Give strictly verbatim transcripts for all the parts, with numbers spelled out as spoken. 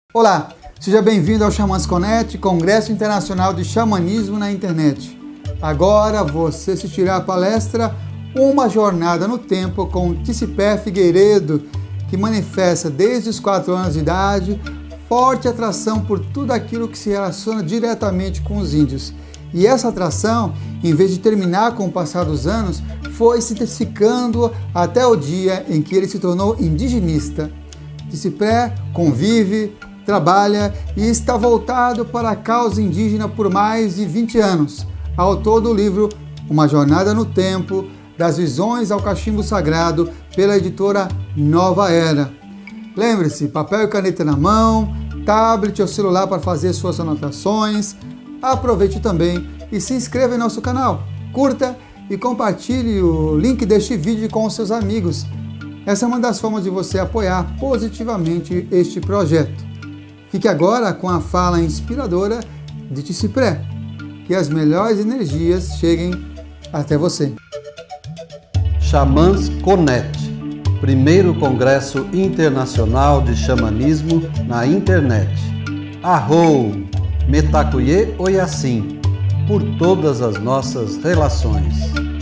Olá, seja bem-vindo ao Xamãs Connect, Congresso Internacional de Xamanismo na Internet. Agora você assistirá a palestra Uma Jornada no Tempo com Tissipé Figueiredo, que manifesta desde os quatro anos de idade forte atração por tudo aquilo que se relaciona diretamente com os índios. E essa atração, em vez de terminar com o passar dos anos, foi se intensificando até o dia em que ele se tornou indigenista. Tissipé convive, trabalha e está voltado para a causa indígena por mais de vinte anos. Autor do livro Uma Jornada no Tempo, das Visões ao Cachimbo Sagrado, pela editora Nova Era. Lembre-se, papel e caneta na mão, tablet ou celular para fazer suas anotações. Aproveite também e se inscreva em nosso canal. Curta e compartilhe o link deste vídeo com os seus amigos. Essa é uma das formas de você apoiar positivamente este projeto. Fique agora com a fala inspiradora de Tissipé. Que as melhores energias cheguem até você. Xamãs Connect, primeiro Congresso Internacional de Xamanismo na Internet. Arrou, Metacuye Oyassim, por todas as nossas relações.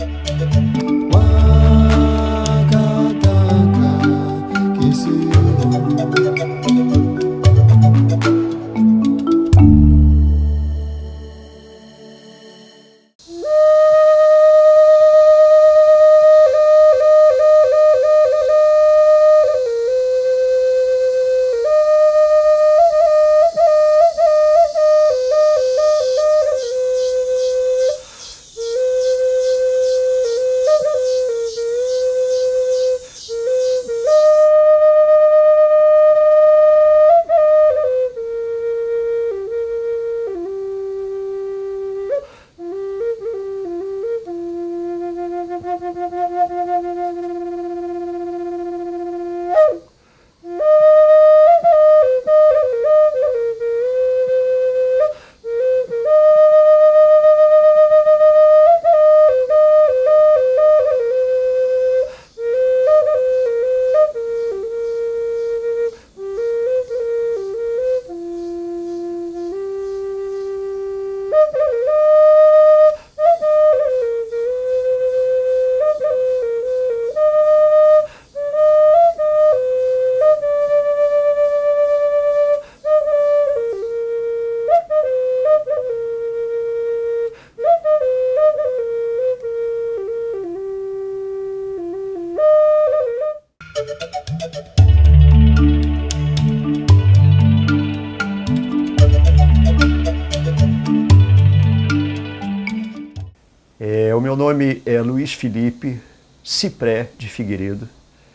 É, o meu nome é Luiz Felipe Cipré de Figueiredo.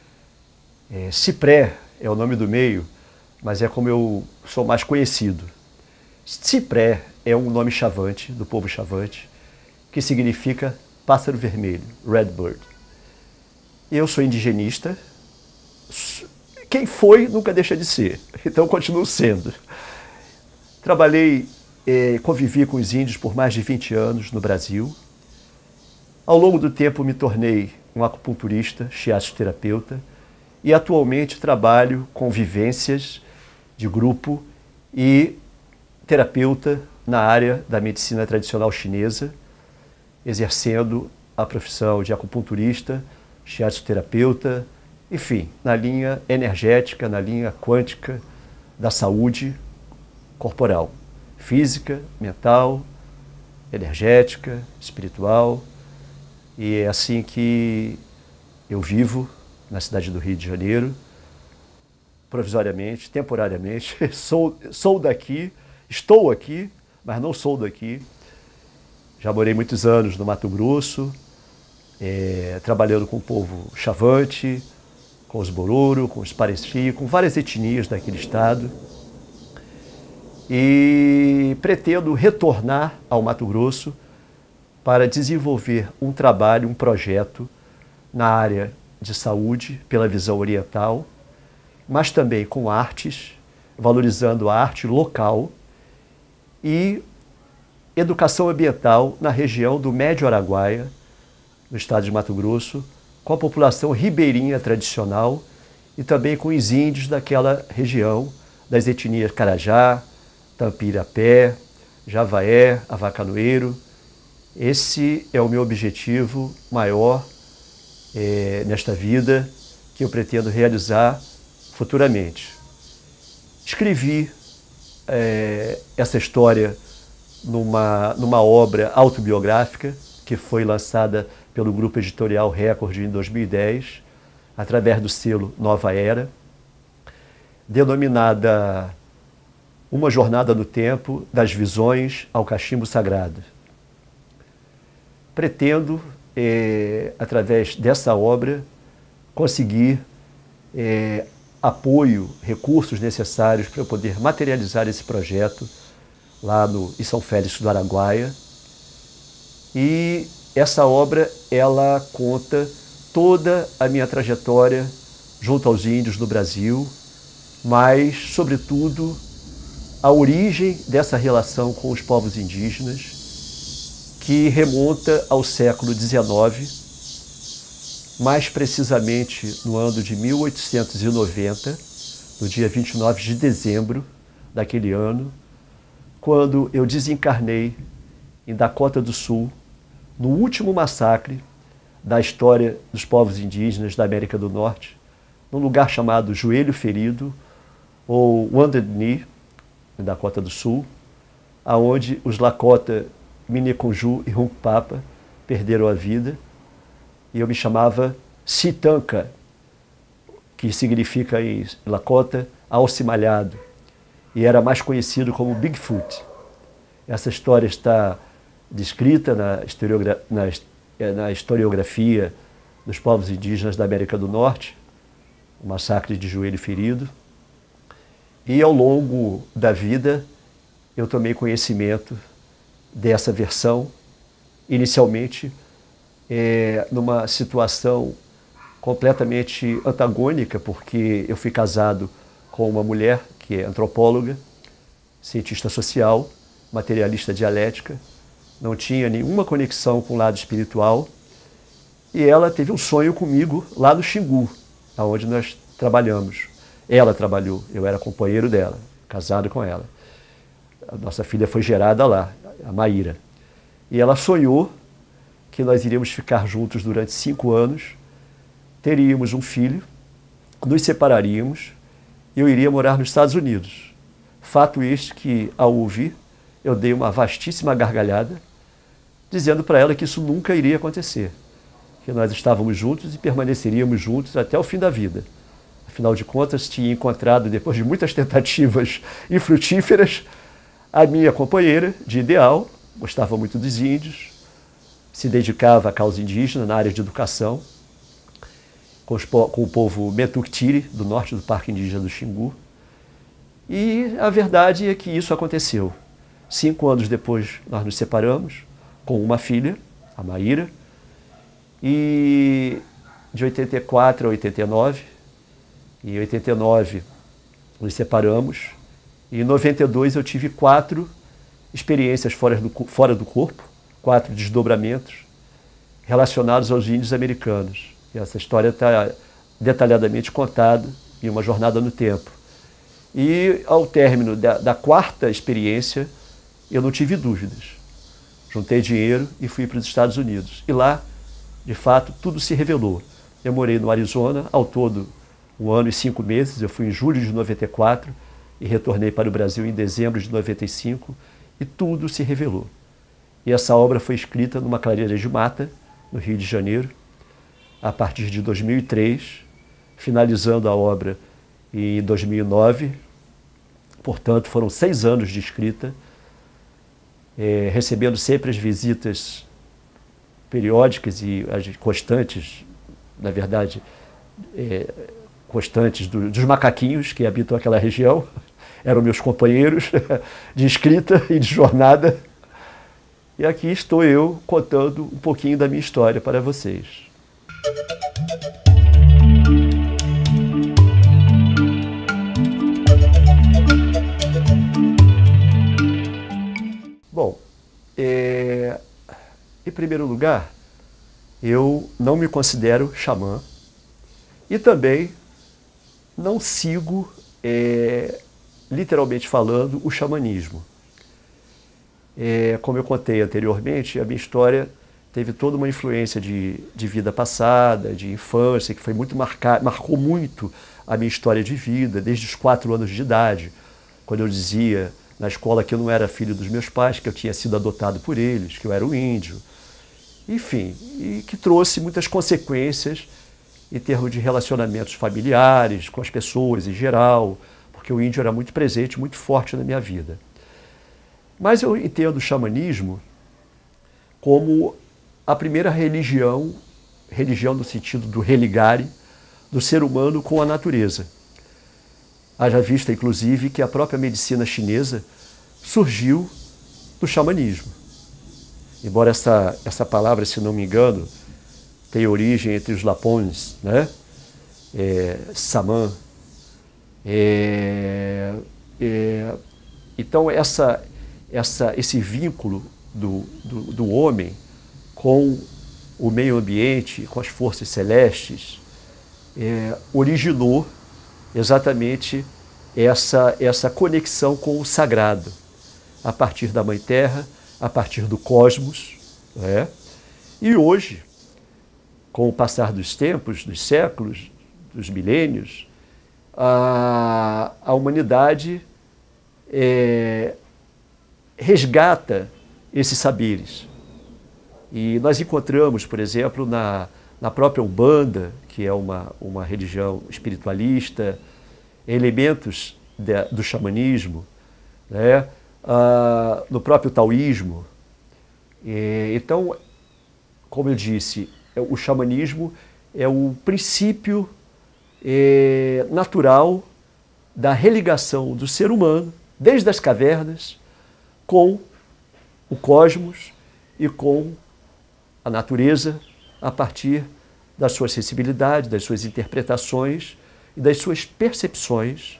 É, Cipré é o nome do meio, mas é como eu sou mais conhecido. Cipré é um nome chavante, do povo chavante, que significa pássaro vermelho, red bird. Eu sou indigenista, quem foi nunca deixa de ser, então continuo sendo. Trabalhei, é, convivi com os índios por mais de vinte anos no Brasil. Ao longo do tempo me tornei um acupunturista, shiatsu-terapeuta e atualmente trabalho com vivências de grupo e terapeuta na área da medicina tradicional chinesa, exercendo a profissão de acupunturista, shiatsu-terapeuta, enfim, na linha energética, na linha quântica da saúde corporal, física, mental, energética, espiritual. E é assim que eu vivo na cidade do Rio de Janeiro, provisoriamente, temporariamente. Sou, sou daqui, estou aqui, mas não sou daqui. Já morei muitos anos no Mato Grosso, é, trabalhando com o povo chavante, com os Bororo, com os Pareci, com várias etnias daquele estado. E pretendo retornar ao Mato Grosso para desenvolver um trabalho, um projeto na área de saúde, pela visão oriental, mas também com artes, valorizando a arte local e educação ambiental na região do Médio Araguaia, no estado de Mato Grosso, com a população ribeirinha tradicional e também com os índios daquela região, das etnias Carajá, Tampirapé, Javaé, Avacanoeiro. Esse é o meu objetivo maior é, nesta vida, que eu pretendo realizar futuramente. Escrevi é, essa história numa, numa obra autobiográfica que foi lançada pelo Grupo Editorial Record em dois mil e dez, através do selo Nova Era, denominada Uma Jornada no Tempo, das Visões ao Cachimbo Sagrado. Pretendo, é, através dessa obra, conseguir é, apoio, recursos necessários para eu poder materializar esse projeto lá no, em São Félix do Araguaia. E essa obra, ela conta toda a minha trajetória junto aos índios no Brasil, mas, sobretudo, a origem dessa relação com os povos indígenas, que remonta ao século dezenove, mais precisamente no ano de mil oitocentos e noventa, no dia vinte e nove de dezembro daquele ano, quando eu desencarnei em Dakota do Sul, no último massacre da história dos povos indígenas da América do Norte, num lugar chamado Joelho Ferido, ou Wounded Knee, em Dakota do Sul, aonde os Lakota, Mineconjou e Hunkpapa perderam a vida, e eu me chamava Sitanka, que significa em Lakota alce malhado, e era mais conhecido como Bigfoot. Essa história está descrita na, historiogra na, na historiografia dos povos indígenas da América do Norte, o massacre de Joelho Ferido, e ao longo da vida eu tomei conhecimento dessa versão, inicialmente é, numa situação completamente antagônica, porque eu fui casado com uma mulher que é antropóloga, cientista social, materialista dialética, não tinha nenhuma conexão com o lado espiritual, e ela teve um sonho comigo lá no Xingu, onde nós trabalhamos. Ela trabalhou, eu era companheiro dela, casado com ela. A nossa filha foi gerada lá, a Maíra. E ela sonhou que nós iríamos ficar juntos durante cinco anos, teríamos um filho, nos separaríamos e eu iria morar nos Estados Unidos. Fato este que, ao ouvir, eu dei uma vastíssima gargalhada, dizendo para ela que isso nunca iria acontecer, que nós estávamos juntos e permaneceríamos juntos até o fim da vida. Afinal de contas, tinha encontrado, depois de muitas tentativas infrutíferas, a minha companheira de ideal, gostava muito dos índios, se dedicava à causa indígena na área de educação, com, os, com o povo Metuktiri, do norte do Parque Indígena do Xingu. E a verdade é que isso aconteceu. Cinco anos depois, nós nos separamos, com uma filha, a Maíra, e de oitenta e quatro a oitenta e nove, em oitenta e nove nos separamos, e em noventa e dois eu tive quatro experiências fora do, fora do corpo, quatro desdobramentos relacionados aos índios americanos. E essa história está detalhadamente contada em Uma Jornada no Tempo. E ao término da, da quarta experiência, eu não tive dúvidas. Juntei dinheiro e fui para os Estados Unidos. E lá, de fato, tudo se revelou. Eu morei no Arizona, ao todo um ano e cinco meses. Eu fui em julho de noventa e quatro e retornei para o Brasil em dezembro de noventa e cinco, e tudo se revelou. E essa obra foi escrita numa clareira de mata, no Rio de Janeiro, a partir de dois mil e três, finalizando a obra em dois mil e nove. Portanto, foram seis anos de escrita, é, recebendo sempre as visitas periódicas e as constantes, na verdade, é, constantes do, dos macaquinhos que habitam aquela região. Eram meus companheiros de escrita e de jornada. E aqui estou eu contando um pouquinho da minha história para vocês. Bom, é, em primeiro lugar, eu não me considero xamã e também não sigo é, literalmente falando, o xamanismo. É, como eu contei anteriormente, a minha história teve toda uma influência de, de vida passada, de infância, que foi muito marcada, marcou muito a minha história de vida, desde os quatro anos de idade, quando eu dizia na escola que eu não era filho dos meus pais, que eu tinha sido adotado por eles, que eu era um índio. Enfim, e que trouxe muitas consequências em termos de relacionamentos familiares, com as pessoas em geral, porque o índio era muito presente, muito forte na minha vida. Mas eu entendo o xamanismo como a primeira religião, religião no sentido do religare, do ser humano com a natureza. Haja vista, inclusive, que a própria medicina chinesa surgiu do xamanismo. Embora essa, essa palavra, se não me engano, tenha origem entre os lapões, né? É, samã. É, é, então, essa, essa, esse vínculo do, do, do homem com o meio ambiente, com as forças celestes, é, originou exatamente essa, essa conexão com o sagrado, a partir da Mãe Terra, a partir do cosmos. Né? E hoje, com o passar dos tempos, dos séculos, dos milênios, a, a humanidade é, resgata esses saberes. E nós encontramos, por exemplo, na, na própria Umbanda, que é uma, uma religião espiritualista, elementos de, do xamanismo, né? ah, no próprio taoísmo. E, então, como eu disse, o xamanismo é o princípio é, natural da religação do ser humano, desde as cavernas, com o cosmos e com a natureza, a partir da sua sensibilidade, das suas interpretações e das suas percepções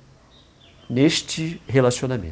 neste relacionamento.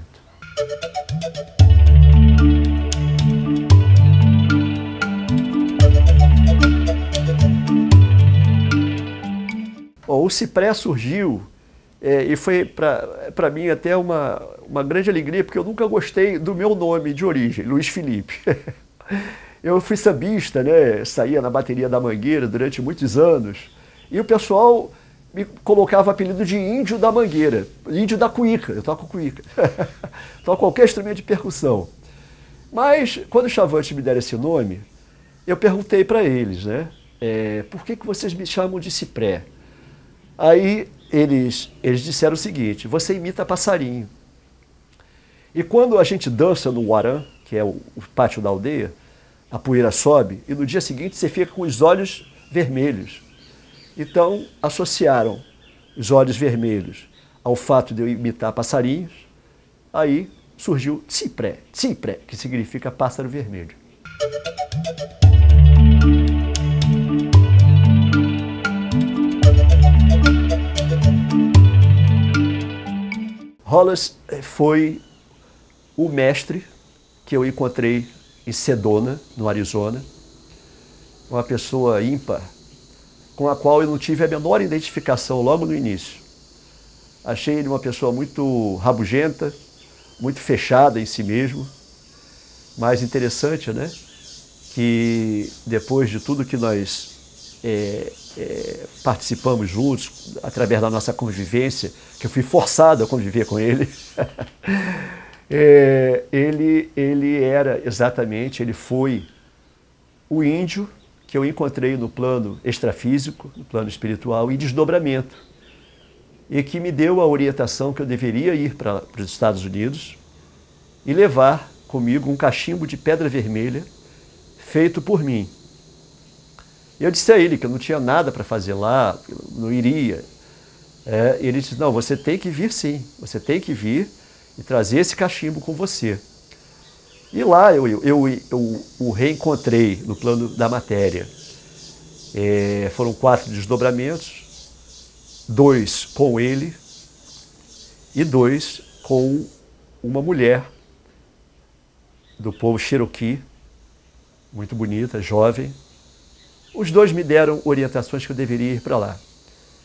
Bom, o Cipré surgiu é, e foi para mim até uma, uma grande alegria, porque eu nunca gostei do meu nome de origem, Luiz Felipe. Eu fui sambista, né? Saía na bateria da Mangueira durante muitos anos, e o pessoal me colocava o apelido de Índio da Mangueira, Índio da Cuíca, eu toco cuíca, toco qualquer instrumento de percussão. Mas, quando os Chavantes me deram esse nome, eu perguntei para eles, né? É, por que, que vocês me chamam de Cipré? Aí eles, eles disseram o seguinte: você imita passarinho. E quando a gente dança no Huarã, que é o, o pátio da aldeia, a poeira sobe e no dia seguinte você fica com os olhos vermelhos. Então, associaram os olhos vermelhos ao fato de eu imitar passarinhos, aí surgiu Cipré, Cipré, que significa pássaro vermelho. Hollis foi o mestre que eu encontrei em Sedona, no Arizona, uma pessoa ímpar, com a qual eu não tive a menor identificação logo no início. Achei ele uma pessoa muito rabugenta, muito fechada em si mesmo, mas interessante, né? Que depois de tudo que nós é, é, participamos juntos, através da nossa convivência, que eu fui forçado a conviver com ele, É, ele, ele era exatamente, ele foi o índio que eu encontrei no plano extrafísico, no plano espiritual, em desdobramento, e que me deu a orientação que eu deveria ir para os Estados Unidos e levar comigo um cachimbo de pedra vermelha feito por mim. E eu disse a ele que eu não tinha nada para fazer lá, não iria. É, ele disse: não, você tem que vir sim, você tem que vir e trazer esse cachimbo com você. E lá eu, eu, eu, eu o reencontrei no plano da matéria. É, foram quatro desdobramentos, dois com ele e dois com uma mulher do povo Cherokee, muito bonita, jovem. Os dois me deram orientações que eu deveria ir para lá.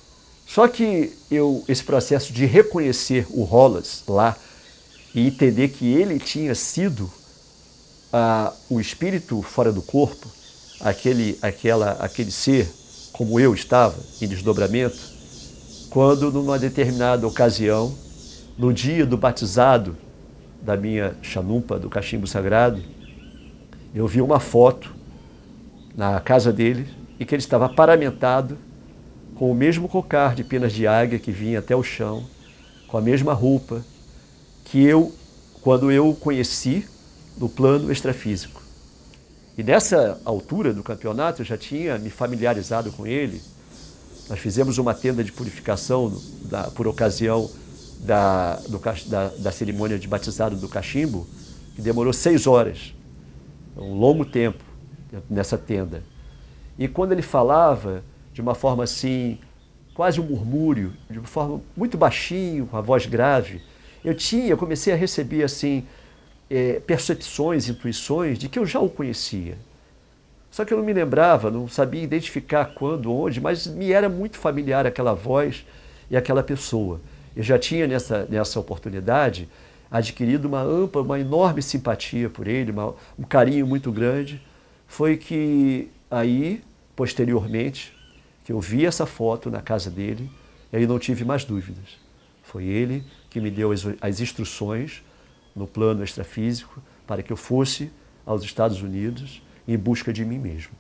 Só que eu, esse processo de reconhecer o Hollis lá e entender que ele tinha sido ah, o espírito fora do corpo, aquele, aquela, aquele ser como eu estava, em desdobramento, quando numa determinada ocasião, no dia do batizado da minha chanumpa, do cachimbo sagrado, eu vi uma foto na casa dele e que ele estava paramentado com o mesmo cocar de penas de águia que vinha até o chão, com a mesma roupa que eu, quando eu o conheci no plano extrafísico. E nessa altura do campeonato eu já tinha me familiarizado com ele. Nós fizemos uma tenda de purificação da, por ocasião da, do, da, da cerimônia de batizado do cachimbo, que demorou seis horas, um longo tempo nessa tenda. E quando ele falava de uma forma assim, quase um murmúrio, de uma forma muito baixinho, com a voz grave, eu tinha, eu comecei a receber assim, é, percepções, intuições de que eu já o conhecia. Só que eu não me lembrava, não sabia identificar quando, onde, mas me era muito familiar aquela voz e aquela pessoa. Eu já tinha nessa, nessa oportunidade adquirido uma ampla, uma enorme simpatia por ele, uma, um carinho muito grande. Foi que aí, posteriormente, que eu vi essa foto na casa dele, e aí não tive mais dúvidas. Foi ele que me deu as, as instruções no plano extrafísico para que eu fosse aos Estados Unidos em busca de mim mesmo.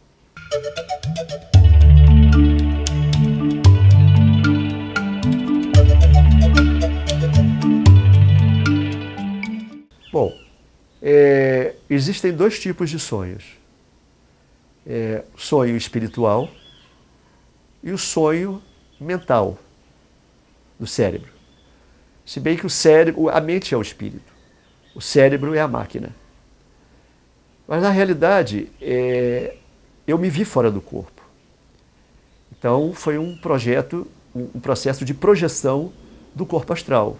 Bom, é, existem dois tipos de sonhos. É, sonho espiritual e o sonho mental do cérebro. Se bem que o cérebro, a mente é o espírito, o cérebro é a máquina. Mas na realidade, é, eu me vi fora do corpo. Então foi um projeto, um, um processo de projeção do corpo astral.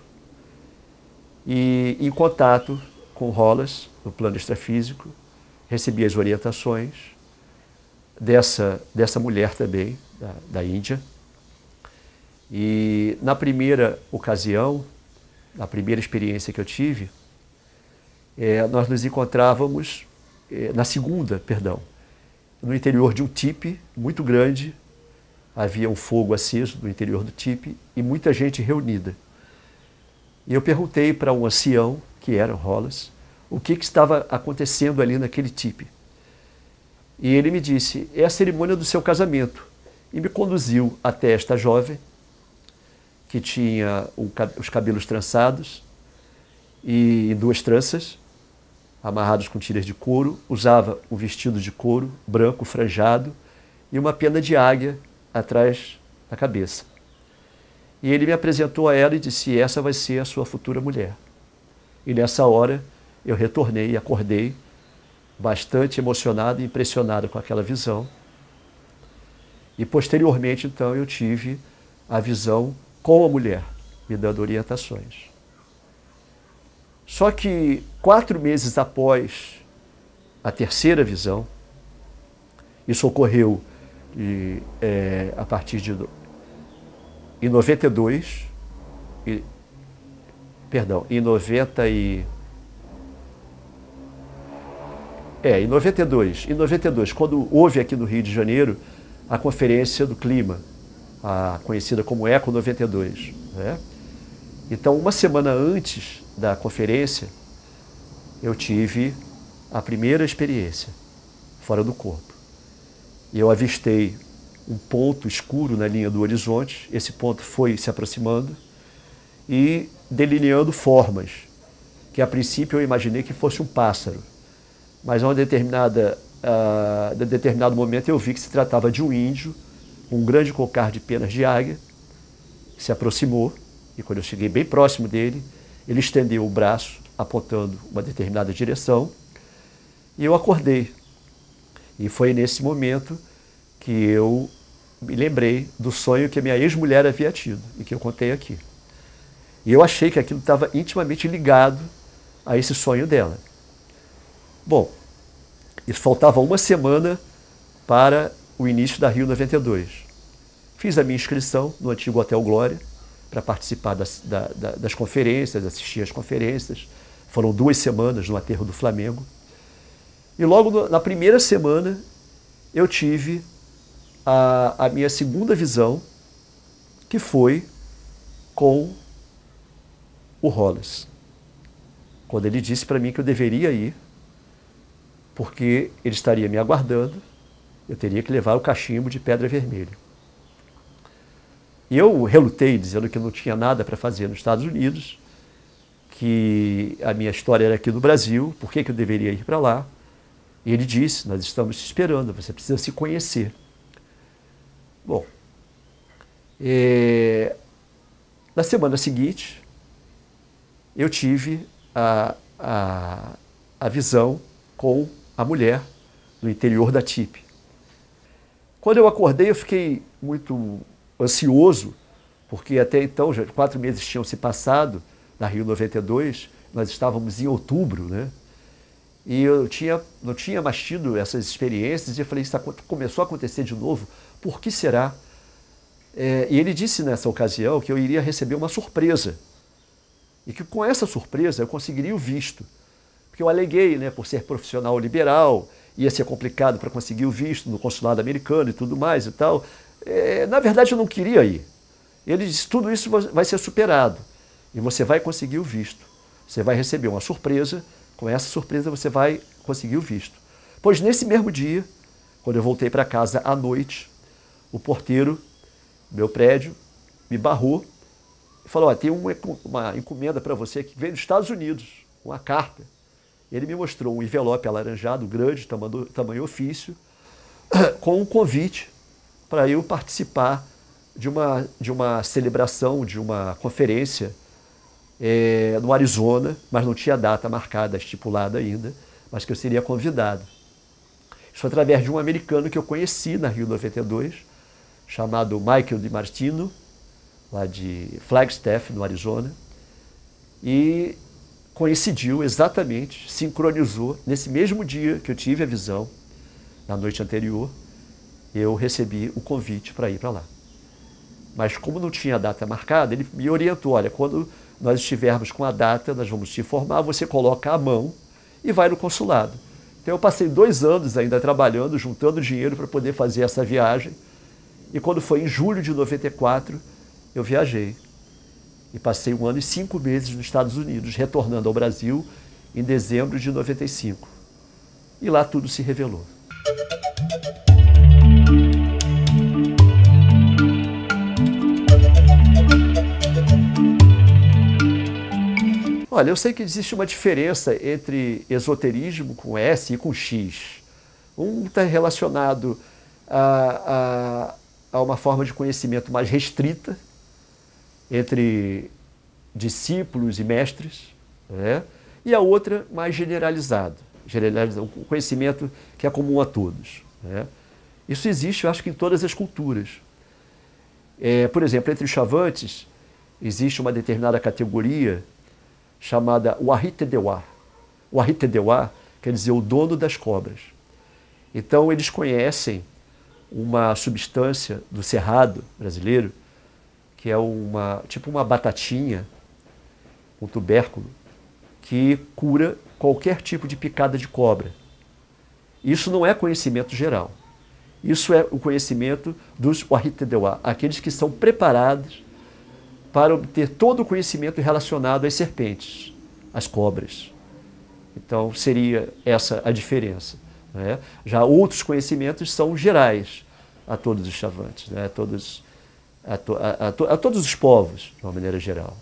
E em contato com Hollis, no plano extrafísico, recebi as orientações dessa, dessa mulher também, da, da Índia. E na primeira ocasião, na primeira experiência que eu tive, é, nós nos encontrávamos, é, na segunda, perdão, no interior de um tipe muito grande, havia um fogo aceso no interior do tipe e muita gente reunida. E eu perguntei para um ancião, que era Hollis, o que, que estava acontecendo ali naquele tipe. E ele me disse, é a cerimônia do seu casamento. E me conduziu até esta jovem, que tinha os cabelos trançados e duas tranças, amarrados com tiras de couro, usava um vestido de couro branco franjado e uma pena de águia atrás da cabeça. E ele me apresentou a ela e disse, essa vai ser a sua futura mulher. E nessa hora eu retornei e acordei bastante emocionado e impressionado com aquela visão. E posteriormente, então, eu tive a visão com a mulher, me dando orientações. Só que quatro meses após a terceira visão, isso ocorreu de, é, a partir de em noventa e dois, e, perdão, em noventa e é, em noventa e dois, em noventa e dois, quando houve aqui no Rio de Janeiro a Conferência do Clima, a conhecida como Eco noventa e dois, né? Então, uma semana antes da conferência, eu tive a primeira experiência fora do corpo. E eu avistei um ponto escuro na linha do horizonte, esse ponto foi se aproximando e delineando formas, que a princípio eu imaginei que fosse um pássaro, mas a um determinada, uh, de determinado momento eu vi que se tratava de um índio, um grande cocar de penas de águia, que se aproximou, e quando eu cheguei bem próximo dele, ele estendeu o braço, apontando uma determinada direção, e eu acordei. E foi nesse momento que eu me lembrei do sonho que a minha ex-mulher havia tido, e que eu contei aqui. E eu achei que aquilo estava intimamente ligado a esse sonho dela. Bom, isso faltava uma semana para o início da Rio noventa e dois. fiz a minha inscrição no antigo Hotel Glória para participar das, da, da, das conferências, assistir às conferências. Foram duas semanas no aterro do Flamengo. E logo no, na primeira semana eu tive a, a minha segunda visão, que foi com o Hollis, quando ele disse para mim que eu deveria ir, porque ele estaria me aguardando, eu teria que levar o cachimbo de Pedra Vermelha. E eu relutei, dizendo que não tinha nada para fazer nos Estados Unidos, que a minha história era aqui no Brasil, por que que eu deveria ir para lá? E ele disse, nós estamos te esperando, você precisa se conhecer. Bom, é... na semana seguinte, eu tive a, a, a visão com a mulher no interior da T I P. Quando eu acordei, eu fiquei muito ansioso, porque até então, já quatro meses tinham se passado, na Rio noventa e dois, nós estávamos em outubro, né? E eu tinha, não tinha mais tido essas experiências, e eu falei, isso começou a acontecer de novo, por que será? É, e ele disse nessa ocasião que eu iria receber uma surpresa, e que com essa surpresa eu conseguiria o visto, porque eu aleguei, né, por ser profissional liberal, ia ser complicado para conseguir o visto no consulado americano e tudo mais e tal. É, na verdade eu não queria ir. Ele disse, tudo isso vai ser superado, e você vai conseguir o visto, você vai receber uma surpresa. Com essa surpresa você vai conseguir o visto. Pois nesse mesmo dia, quando eu voltei para casa à noite, o porteiro do meu prédio me barrou e falou, ó, tem uma, uma encomenda para você que veio dos Estados Unidos, uma carta. Ele me mostrou um envelope alaranjado, grande, tamanho, tamanho ofício, com um convite para eu participar de uma, de uma celebração, de uma conferência É, no Arizona, mas não tinha data marcada, estipulada ainda, mas que eu seria convidado. Isso foi através de um americano que eu conheci na Rio noventa e dois, chamado Michael DiMartino, lá de Flagstaff, no Arizona, e coincidiu exatamente, sincronizou, nesse mesmo dia que eu tive a visão, na noite anterior, eu recebi o convite para ir para lá. Mas como não tinha data marcada, ele me orientou, olha, quando nós estivermos com a data, nós vamos te informar, você coloca a mão e vai no consulado. Então eu passei dois anos ainda trabalhando, juntando dinheiro para poder fazer essa viagem. E quando foi em julho de noventa e quatro, eu viajei. E passei um ano e cinco meses nos Estados Unidos, retornando ao Brasil em dezembro de noventa e cinco. E lá tudo se revelou. Olha, eu sei que existe uma diferença entre esoterismo com S e com X. Um está relacionado a, a, a uma forma de conhecimento mais restrita entre discípulos e mestres, né? E a outra mais generalizado, generalizado, um conhecimento que é comum a todos, né? Isso existe, eu acho que em todas as culturas. É, por exemplo, entre os Chavantes, existe uma determinada categoria chamada Wahitedewa. Wahitedewa quer dizer o dono das cobras. Então eles conhecem uma substância do cerrado brasileiro, que é uma, tipo uma batatinha, um tubérculo, que cura qualquer tipo de picada de cobra. Isso não é conhecimento geral. Isso é o conhecimento dos Wahitedewa, aqueles que são preparados para obter todo o conhecimento relacionado às serpentes, às cobras. Então, seria essa a diferença, né? Já outros conhecimentos são gerais a todos os Chavantes, né? a, todos, a, to, a, a, to, a todos os povos, de uma maneira geral.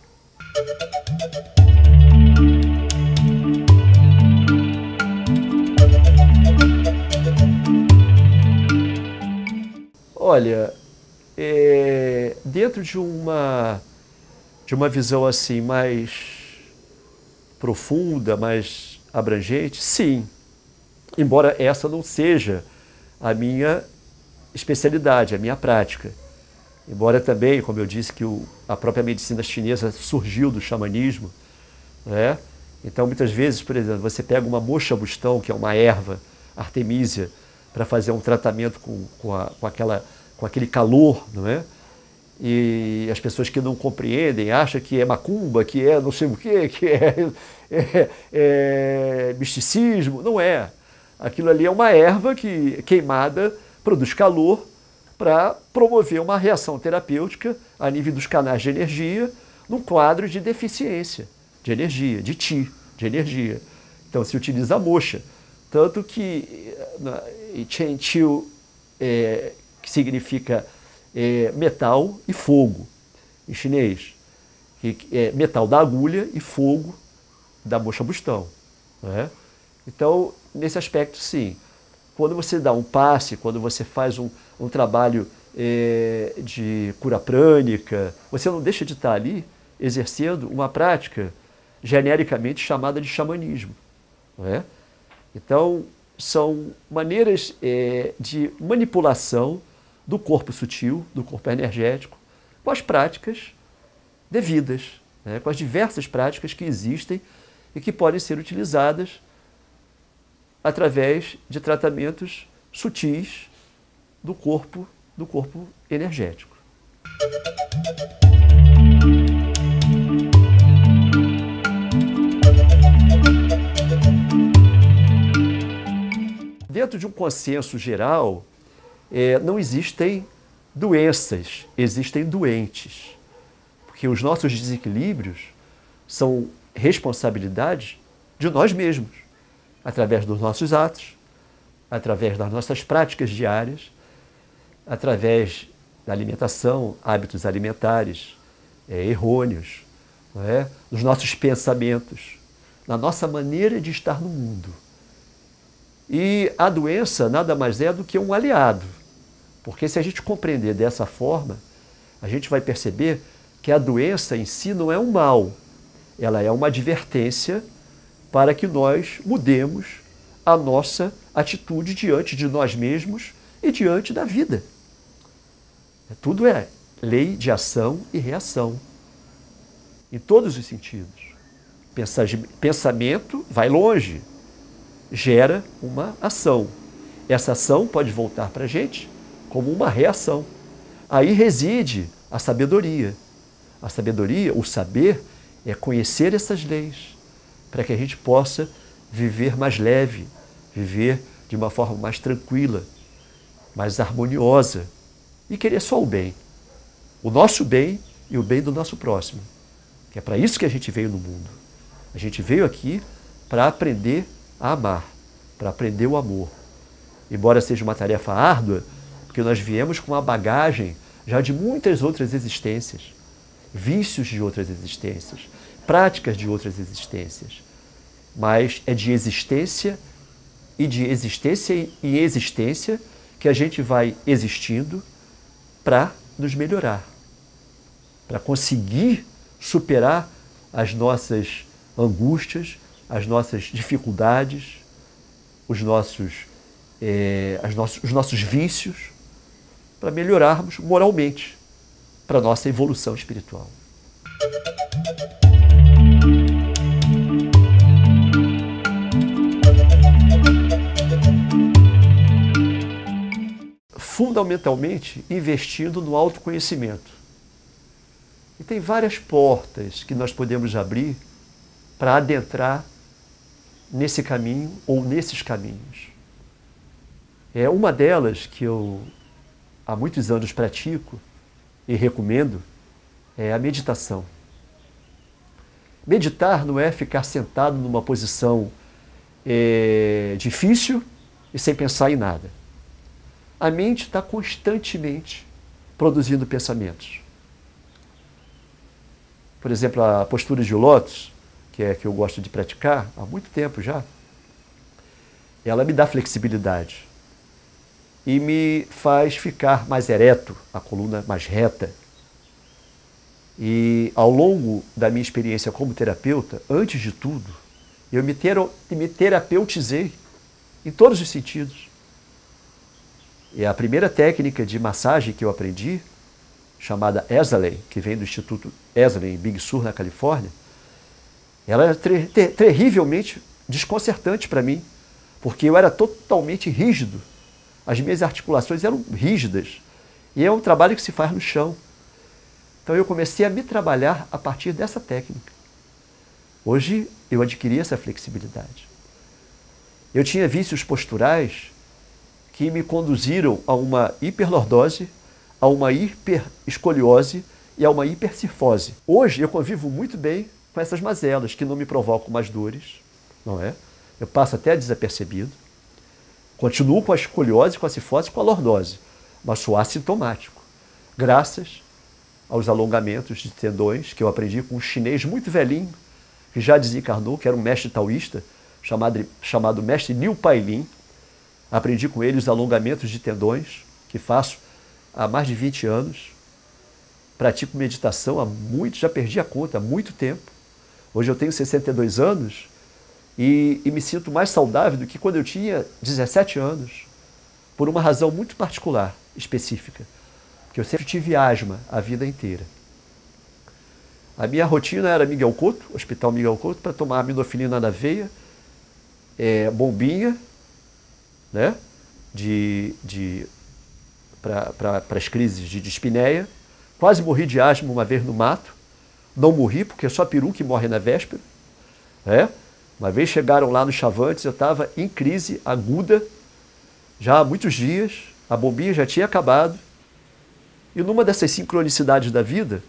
Olha, é, dentro de uma... de uma visão assim mais profunda, mais abrangente, sim. Embora essa não seja a minha especialidade, a minha prática. Embora também, como eu disse, que o, a própria medicina chinesa surgiu do xamanismo, né? Então, muitas vezes, por exemplo, você pega uma moxa-bustão, que é uma erva artemísia, para fazer um tratamento com, com, a, com, aquela, com aquele calor, não é? E as pessoas que não compreendem, acham que é macumba, que é não sei o quê, que é, é, é misticismo. Não é. Aquilo ali é uma erva que, queimada, produz calor para promover uma reação terapêutica a nível dos canais de energia num quadro de deficiência de energia, de Ti, de energia. Então se utiliza a moxa. Tanto que Chen Qiu, é, que significa é, metal e fogo, em chinês. Que é metal da agulha e fogo da moxa bustão. Não é? Então, nesse aspecto, sim. Quando você dá um passe, quando você faz um, um trabalho é, de cura prânica, você não deixa de estar ali exercendo uma prática genericamente chamada de xamanismo. Não é? Então, são maneiras é, de manipulação do corpo sutil, do corpo energético, com as práticas devidas, né? Com as diversas práticas que existem e que podem ser utilizadas através de tratamentos sutis do corpo, do corpo energético. Dentro de um consenso geral, é, não existem doenças, existem doentes. Porque os nossos desequilíbrios são responsabilidade de nós mesmos, através dos nossos atos, através das nossas práticas diárias, através da alimentação, hábitos alimentares é, errôneos, não é? Dos nossos pensamentos, na nossa maneira de estar no mundo. E a doença nada mais é do que um aliado, porque se a gente compreender dessa forma, a gente vai perceber que a doença em si não é um mal, ela é uma advertência para que nós mudemos a nossa atitude diante de nós mesmos e diante da vida. Tudo é lei de ação e reação, em todos os sentidos. Pensamento vai longe, gera uma ação. Essa ação pode voltar para a gente como uma reação. Aí reside a sabedoria. A sabedoria, o saber, é conhecer essas leis, para que a gente possa viver mais leve, viver de uma forma mais tranquila, mais harmoniosa e querer só o bem. O nosso bem e o bem do nosso próximo. Que é para isso que a gente veio no mundo. A gente veio aqui para aprender a amar, para aprender o amor. Embora seja uma tarefa árdua, porque nós viemos com uma bagagem já de muitas outras existências, vícios de outras existências, práticas de outras existências. Mas é de existência e de existência em existência que a gente vai existindo para nos melhorar, para conseguir superar as nossas angústias, as nossas dificuldades, os nossos, é, as nossos, os nossos vícios, para melhorarmos moralmente, para a nossa evolução espiritual. Fundamentalmente, investindo no autoconhecimento. E tem várias portas que nós podemos abrir para adentrar nesse caminho ou nesses caminhos. É uma delas que eu há muitos anos pratico e recomendo, é a meditação. Meditar não é ficar sentado numa posição é, difícil e sem pensar em nada. A mente está constantemente produzindo pensamentos. Por exemplo, a postura de lótus, que é a que eu gosto de praticar há muito tempo já, ela me dá flexibilidade e me faz ficar mais ereto, a coluna mais reta. E ao longo da minha experiência como terapeuta, antes de tudo, eu me, ter, me terapeutizei em todos os sentidos. E a primeira técnica de massagem que eu aprendi, chamada Esalen, que vem do Instituto Esalen em Big Sur, na Califórnia, ela era ter, ter, terrivelmente desconcertante para mim, porque eu era totalmente rígido. As minhas articulações eram rígidas. E é um trabalho que se faz no chão. Então eu comecei a me trabalhar a partir dessa técnica. Hoje eu adquiri essa flexibilidade. Eu tinha vícios posturais que me conduziram a uma hiperlordose, a uma hiperescoliose e a uma hipercifose. Hoje eu convivo muito bem com essas mazelas que não me provocam mais dores, não é? Eu passo até desapercebido. Continuo com a escoliose, com a cifose, com a lordose, mas sou assintomático, graças aos alongamentos de tendões que eu aprendi com um chinês muito velhinho, que já desencarnou, que era um mestre taoísta, chamado, chamado mestre Liu Pailin. Aprendi com ele os alongamentos de tendões, que faço há mais de vinte anos. Pratico meditação há muito, já perdi a conta, há muito tempo. Hoje eu tenho sessenta e dois anos e, e me sinto mais saudável do que quando eu tinha dezessete anos, por uma razão muito particular, específica, porque eu sempre tive asma a vida inteira. A minha rotina era Miguel Couto, Hospital Miguel Couto, para tomar aminofilina na veia, é, bombinha, né, de, de, para as crises de dispneia. Quase morri de asma uma vez no mato. Não morri, porque só peru que morre na véspera. É. Uma vez chegaram lá nos Chavantes, eu estava em crise aguda, já há muitos dias, a bombinha já tinha acabado. E numa dessas sincronicidades da vida,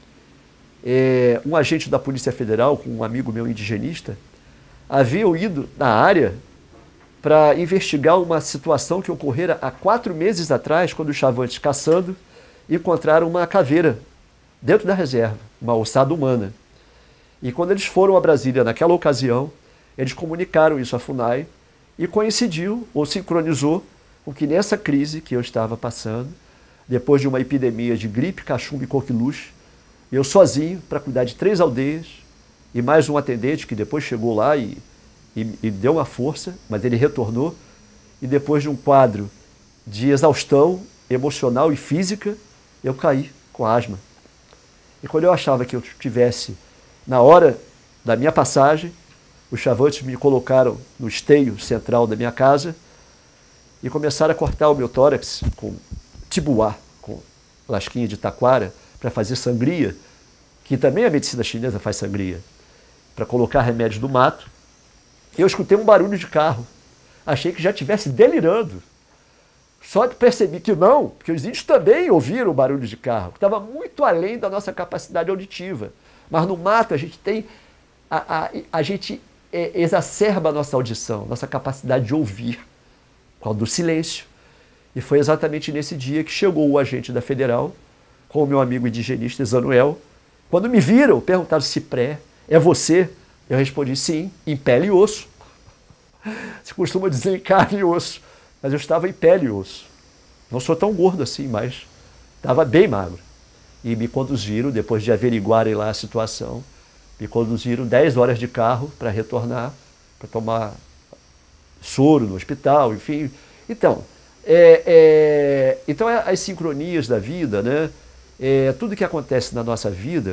é, um agente da Polícia Federal, com um amigo meu indigenista, havia ido na área para investigar uma situação que ocorrera há quatro meses atrás, quando os Chavantes, caçando, encontraram uma caveira dentro da reserva, uma ossada humana. E quando eles foram a Brasília naquela ocasião, eles comunicaram isso à FUNAI e coincidiu, ou sincronizou, com que nessa crise que eu estava passando, depois de uma epidemia de gripe, cachumba e coqueluche, eu sozinho, para cuidar de três aldeias, e mais um atendente que depois chegou lá e, e, e deu uma força, mas ele retornou, e depois de um quadro de exaustão emocional e física, eu caí com asma. E quando eu achava que eu tivesse, na hora da minha passagem, os Chavantes me colocaram no esteio central da minha casa e começaram a cortar o meu tórax com tibuá, com lasquinha de taquara, para fazer sangria, que também a medicina chinesa faz sangria, para colocar remédios do mato. E eu escutei um barulho de carro. Achei que já estivesse delirando. Só que percebi que não, porque os índios também ouviram o barulho de carro, que estava muito além da nossa capacidade auditiva. Mas no mato a gente tem, a, a, a gente é, exacerba a nossa audição, nossa capacidade de ouvir, por causa do silêncio. E foi exatamente nesse dia que chegou o agente da Federal, com o meu amigo indigenista Esanuel. Quando me viram, perguntaram: Cipré, é você? Eu respondi: sim, em pele e osso. Se costuma dizer em carne e osso. Mas eu estava em pele e osso. Não sou tão gordo assim, mas estava bem magro. E me conduziram, depois de averiguarem lá a situação, me conduziram dez horas de carro para retornar, para tomar soro no hospital, enfim. Então, é, é, então é, as sincronias da vida, né? É, tudo que acontece na nossa vida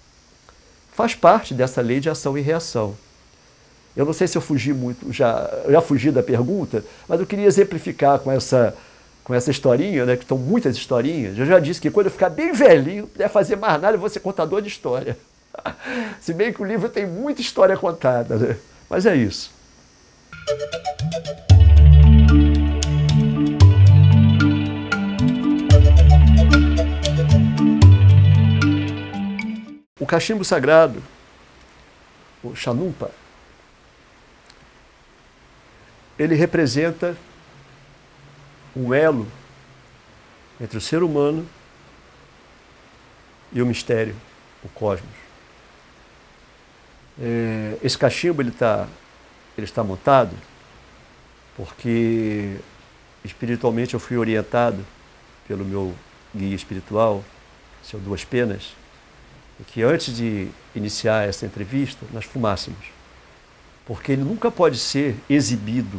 faz parte dessa lei de ação e reação. Eu não sei se eu fugi muito, já, já fugi da pergunta, mas eu queria exemplificar com essa, com essa historinha, né, que estão muitas historinhas. Eu já disse que quando eu ficar bem velhinho, não puder fazer mais nada, eu vou ser contador de história. Se bem que o livro tem muita história contada, né? Mas é isso. O cachimbo sagrado, o Chanumpa, ele representa um elo entre o ser humano e o mistério, o cosmos. É, esse cachimbo ele tá, ele está montado porque espiritualmente eu fui orientado pelo meu guia espiritual, seu Duas Penas, que antes de iniciar essa entrevista nós fumássemos. Porque ele nunca pode ser exibido,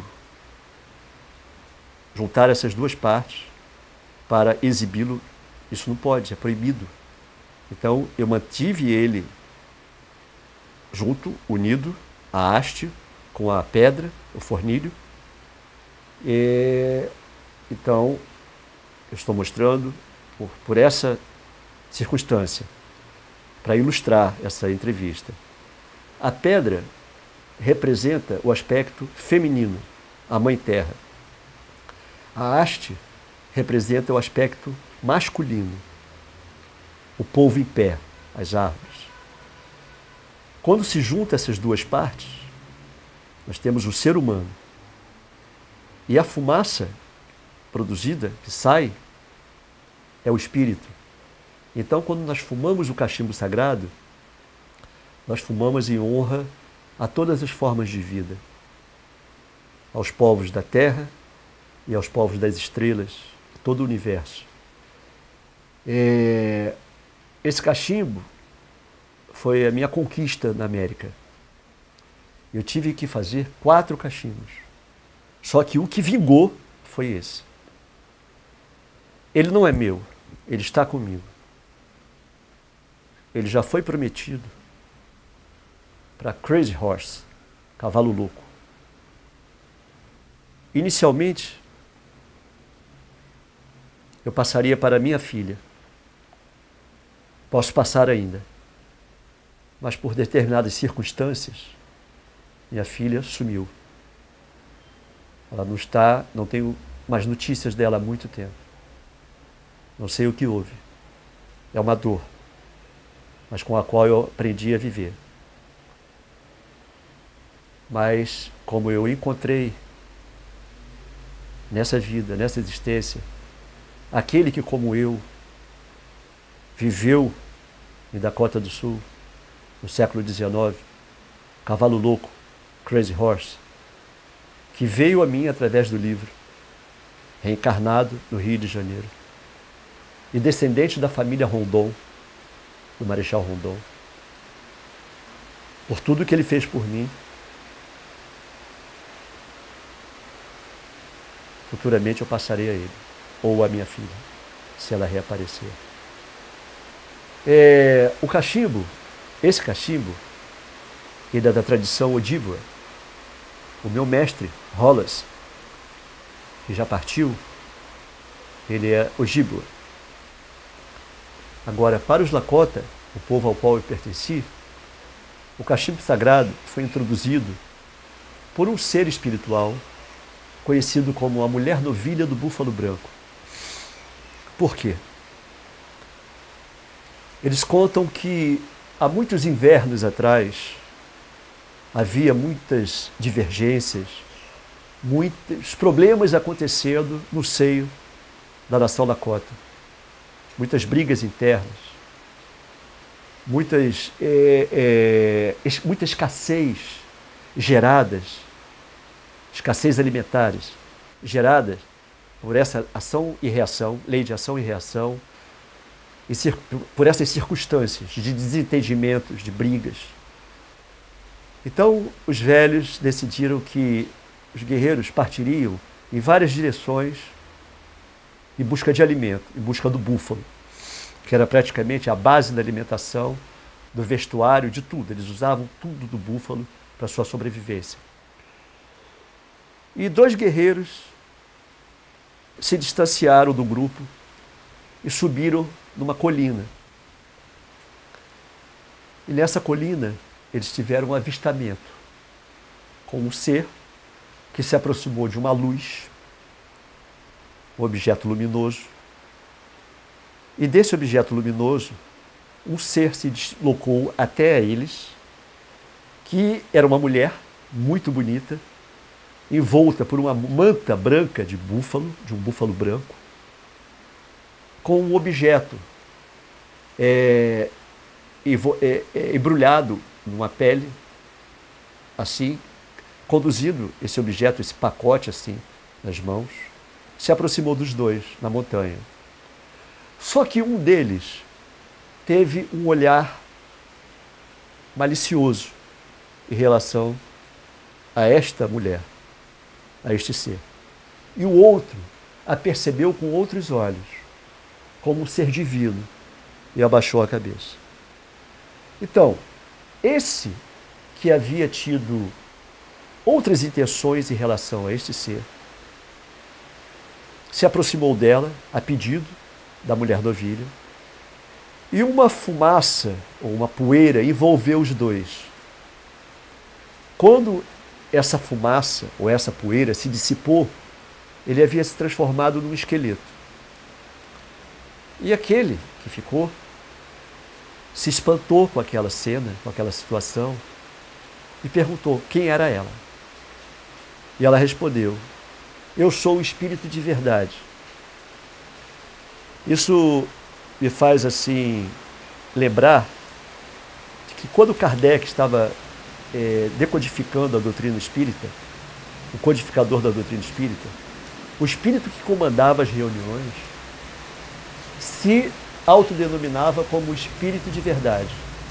juntar essas duas partes para exibi-lo, isso não pode, é proibido. Então eu mantive ele junto, unido, a haste com a pedra, o fornilho. E, então eu estou mostrando por, por essa circunstância, para ilustrar essa entrevista. A pedra representa o aspecto feminino, a Mãe Terra. A haste representa o aspecto masculino, o povo em pé, as árvores. Quando se junta essas duas partes, nós temos o ser humano. E a fumaça produzida, que sai, é o espírito. Então, quando nós fumamos o cachimbo sagrado, nós fumamos em honra a todas as formas de vida, aos povos da terra e aos povos das estrelas, de todo o universo. É... Esse cachimbo foi a minha conquista na América. Eu tive que fazer quatro cachimbos. Só que o que vingou foi esse. Ele não é meu, ele está comigo. Ele já foi prometido para Crazy Horse, cavalo louco. Inicialmente, eu passaria para minha filha. Posso passar ainda. Mas por determinadas circunstâncias, minha filha sumiu. Ela não está, não tenho mais notícias dela há muito tempo. Não sei o que houve. É uma dor, mas com a qual eu aprendi a viver. Mas como eu encontrei nessa vida, nessa existência, aquele que, como eu, viveu em Dakota do Sul, no século dezenove, cavalo louco, Crazy Horse, que veio a mim através do livro, reencarnado no Rio de Janeiro, e descendente da família Rondon, do Marechal Rondon. Por tudo que ele fez por mim, futuramente eu passarei a ele, ou a minha filha, se ela reaparecer. É, o cachimbo, esse cachimbo, ele é da tradição Ojibwa. O meu mestre, Hollis, que já partiu, ele é Ojibwa. Agora, para os Lakota, o povo ao qual eu pertenci, o cachimbo sagrado foi introduzido por um ser espiritual conhecido como a mulher novilha do búfalo branco. Por quê? Eles contam que há muitos invernos atrás havia muitas divergências, muitos problemas acontecendo no seio da nação Lakota. Muitas brigas internas, muitas, é, é, muita escassez geradas, escassez alimentares geradas por essa ação e reação, lei de ação e reação, e por essas circunstâncias de desentendimentos, de brigas. Então, os velhos decidiram que os guerreiros partiriam em várias direções em busca de alimento, em busca do búfalo, que era praticamente a base da alimentação, do vestuário, de tudo. Eles usavam tudo do búfalo para sua sobrevivência. E dois guerreiros se distanciaram do grupo e subiram numa colina. E nessa colina, eles tiveram um avistamento com um ser que se aproximou de uma luz, um objeto luminoso. E desse objeto luminoso, um ser se deslocou até eles, que era uma mulher muito bonita, envolta por uma manta branca de búfalo, de um búfalo branco, com um objeto é, é, é, embrulhado numa pele, assim, conduzido esse objeto, esse pacote assim, nas mãos, se aproximou dos dois na montanha. Só que um deles teve um olhar malicioso em relação a esta mulher, a este ser. E o outro a percebeu com outros olhos, como um ser divino, e abaixou a cabeça. Então, esse que havia tido outras intenções em relação a este ser, se aproximou dela a pedido da mulher novilha, e uma fumaça, ou uma poeira, envolveu os dois. Quando essa fumaça, ou essa poeira, se dissipou, ele havia se transformado num esqueleto. E aquele que ficou se espantou com aquela cena, com aquela situação, e perguntou quem era ela. E ela respondeu: eu sou o espírito de verdade. Isso me faz assim lembrar de que quando Kardec estava é, decodificando a doutrina espírita, o codificador da doutrina espírita, o espírito que comandava as reuniões se autodenominava como o espírito de verdade,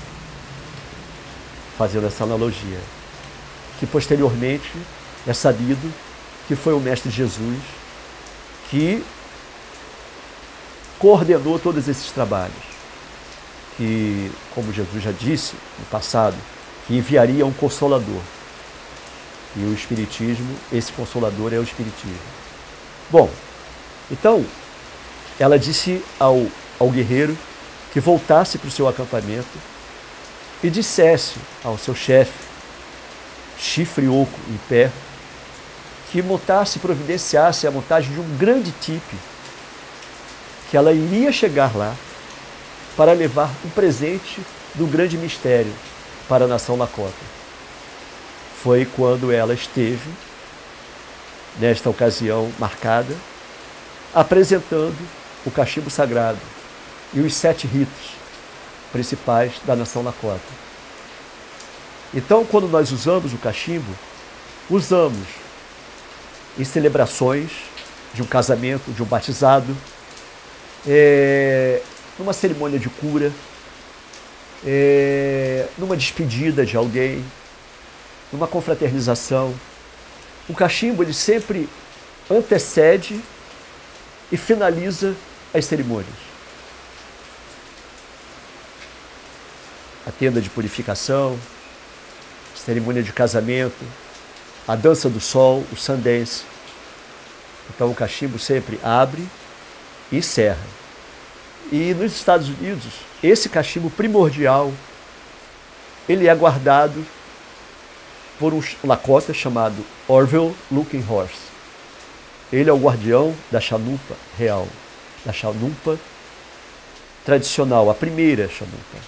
fazendo essa analogia, que posteriormente é sabido que foi o Mestre Jesus que coordenou todos esses trabalhos, que, como Jesus já disse no passado, que enviaria um Consolador. E o Espiritismo, esse Consolador é o Espiritismo. Bom, então, ela disse ao, ao guerreiro que voltasse para o seu acampamento e dissesse ao seu chefe, Chifre Oco em pé, que montasse, providenciasse a montagem de um grande tipe, que ela iria chegar lá para levar um presente do grande mistério para a nação Lakota. Foi quando ela esteve, nesta ocasião marcada, apresentando o cachimbo sagrado e os sete ritos principais da nação Lakota. Então, quando nós usamos o cachimbo, usamos em celebrações de um casamento, de um batizado, é, numa cerimônia de cura, é, numa despedida de alguém, numa confraternização. O cachimbo, ele sempre antecede e finaliza as cerimônias. A tenda de purificação, cerimônia de casamento, a dança do sol, o Sundance. Então o cachimbo sempre abre e encerra. E nos Estados Unidos, esse cachimbo primordial, ele é guardado por um Lakota chamado Orville Looking Horse. Ele é o guardião da chanupa real, da chanupa tradicional, a primeira chanupa.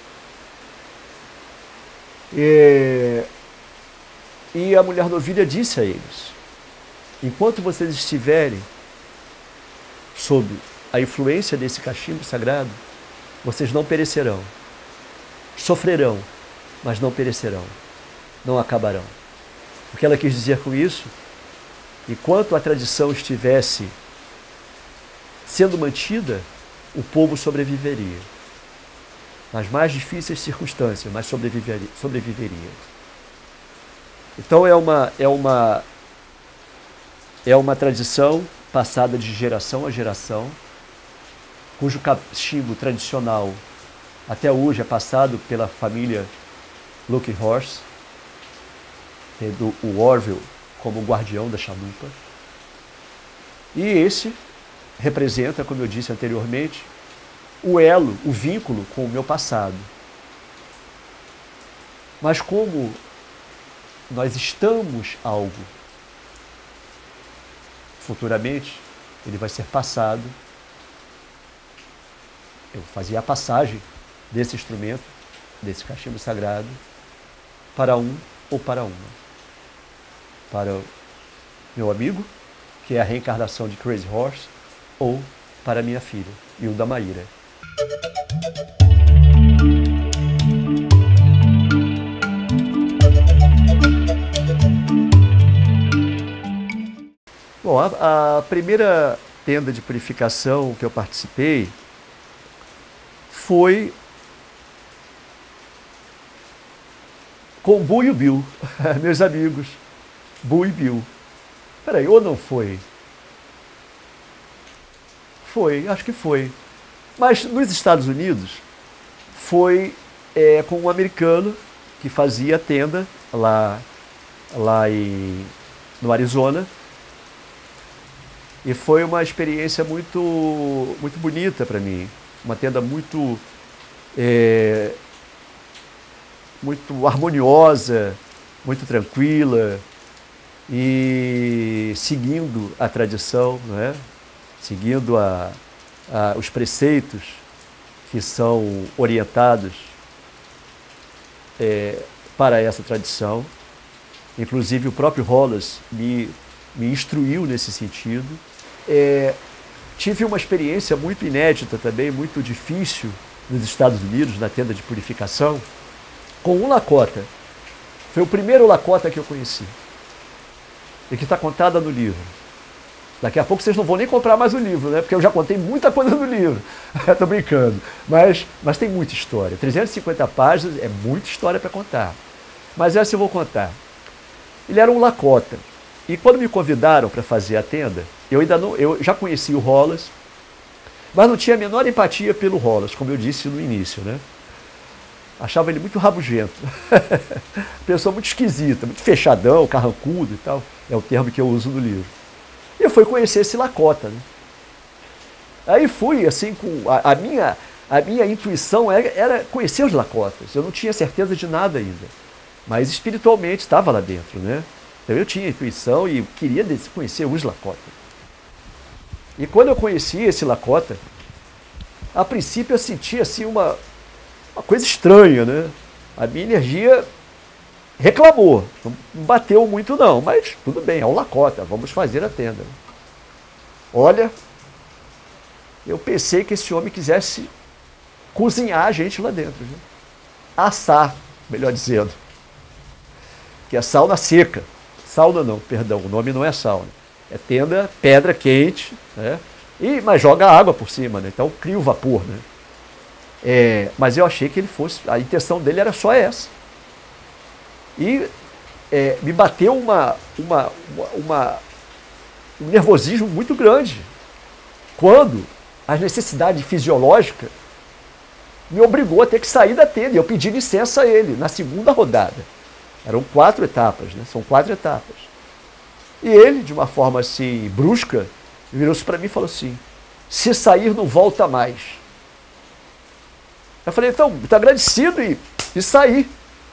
E, e a mulher novilha disse a eles: enquanto vocês estiverem sob a influência desse cachimbo sagrado, vocês não perecerão. Sofrerão, mas não perecerão. Não acabarão. O que ela quis dizer com isso? Enquanto a tradição estivesse sendo mantida, o povo sobreviveria. Nas mais difíceis circunstâncias, mas sobreviveria. sobreviveria. Então é uma, é uma, é uma tradição passada de geração a geração, cujo cachimbo tradicional até hoje é passado pela família Looking Horse, tendo o Orville como guardião da chanupa. E esse representa, como eu disse anteriormente, o elo, o vínculo com o meu passado. Mas como nós estamos algo, futuramente ele vai ser passado. Eu fazia a passagem desse instrumento, desse cachimbo sagrado, para um ou para uma. Para o meu amigo, que é a reencarnação de Crazy Horse, ou para minha filha, Hilda Maíra. Bom, a, a primeira tenda de purificação que eu participei foi com Bu e o Bill, meus amigos, Bu e Bill. Peraí, ou não foi? Foi, acho que foi. Mas nos Estados Unidos foi é, com um americano que fazia tenda lá, lá em, no Arizona. E foi uma experiência muito, muito bonita para mim. Uma tenda muito, é, muito harmoniosa, muito tranquila e seguindo a tradição, não é? Seguindo a, a, os preceitos que são orientados é, para essa tradição. Inclusive o próprio Hollis me, me instruiu nesse sentido. É, tive uma experiência muito inédita também, muito difícil nos Estados Unidos, na tenda de purificação, com um Lakota. Foi o primeiro Lakota que eu conheci. E que está contada no livro. Daqui a pouco vocês não vão nem comprar mais o livro, né? Porque eu já contei muita coisa no livro. Estou brincando. Mas, mas tem muita história. trezentas e cinquenta páginas é muita história para contar. Mas essa eu vou contar. Ele era um Lakota. E quando me convidaram para fazer a tenda, eu ainda não, eu já conhecia o Hollis, mas não tinha a menor empatia pelo Hollis, como eu disse no início, né? Achava ele muito rabugento. Pessoa muito esquisita, muito fechadão, carrancudo e tal. É o termo que eu uso no livro. E eu fui conhecer esse Lakota, né? Aí fui, assim, com a, a, minha, a minha intuição era, era conhecer os Lakotas. Eu não tinha certeza de nada ainda. Mas espiritualmente estava lá dentro, né? Então eu tinha intuição e queria conhecer os Lakota. E quando eu conheci esse Lakota, a princípio eu senti assim uma, uma coisa estranha, né? A minha energia reclamou, não bateu muito não, mas tudo bem, é o Lakota, vamos fazer a tenda. Olha, eu pensei que esse homem quisesse cozinhar a gente lá dentro, né? Assar, melhor dizendo, que é sauna seca. Sauna não, perdão, o nome não é sauna. É tenda, pedra quente, né? E, mas joga água por cima, né? Então cria o vapor, né? É, mas eu achei que ele fosse, a intenção dele era só essa. E é, me bateu uma, uma, uma, um nervosismo muito grande quando a necessidade fisiológica me obrigou a ter que sair da tenda. Eu pedi licença a ele na segunda rodada. Eram quatro etapas, né? São quatro etapas. E ele, de uma forma assim, brusca, virou-se para mim e falou assim: se sair, não volta mais. Eu falei, então, muito agradecido e, e saí.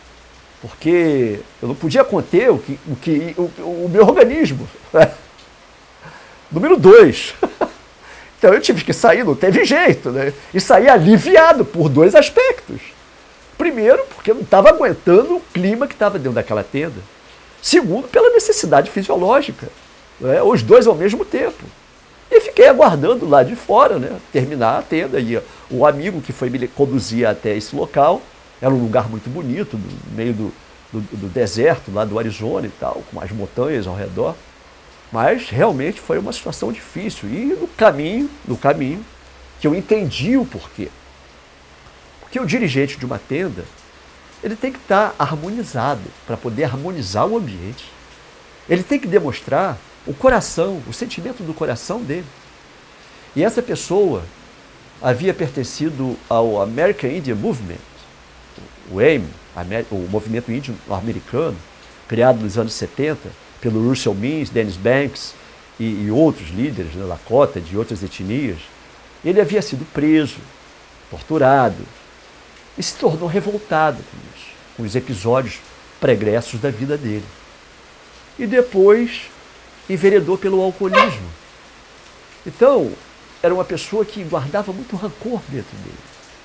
Porque eu não podia conter o, que, o, que, o, o meu organismo. Né? Número dois. Então eu tive que sair, não teve jeito, né? E saí aliviado por dois aspectos. Primeiro, porque eu não estava aguentando o clima que estava dentro daquela tenda. Segundo, pela necessidade fisiológica, né? Os dois ao mesmo tempo. E fiquei aguardando lá de fora, né? Terminar a tenda. E o amigo que foi me conduzir até esse local, era um lugar muito bonito, no meio do, do, do deserto, lá do Arizona e tal, com as montanhas ao redor. Mas realmente foi uma situação difícil. E no caminho, no caminho, que eu entendi o porquê. Porque o dirigente de uma tenda, ele tem que estar harmonizado para poder harmonizar o ambiente. Ele tem que demonstrar o coração, o sentimento do coração dele. E essa pessoa havia pertencido ao American Indian Movement, o A I M, o movimento índio americano, criado nos anos setenta, pelo Russell Means, Dennis Banks e, e outros líderes, né, Lakota, de outras etnias. Ele havia sido preso, torturado, e se tornou revoltado com isso, com os episódios pregressos da vida dele. E depois enveredou pelo alcoolismo. Então, era uma pessoa que guardava muito rancor dentro dele.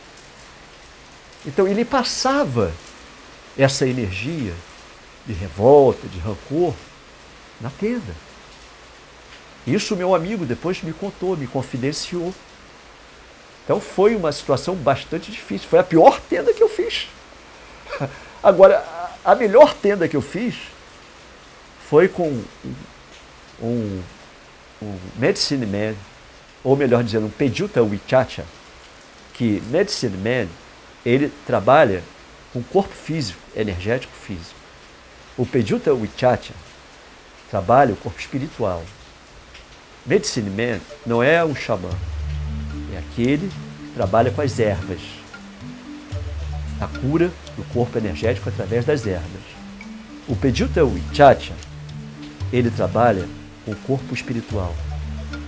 Então, ele passava essa energia de revolta, de rancor, na tenda. Isso meu amigo depois me contou, me confidenciou. Então foi uma situação bastante difícil. Foi a pior tenda que eu fiz. Agora, a melhor tenda que eu fiz foi com um, um, um medicine man, ou melhor dizendo, um Pejuta Wichacha, que medicine man, ele trabalha com o corpo físico, energético físico. O Pejuta Wichacha trabalha o corpo espiritual. Medicine man não é um xamã. É aquele que trabalha com as ervas. A cura do corpo energético através das ervas. O Pejuta Wichacha, ele trabalha com o corpo espiritual.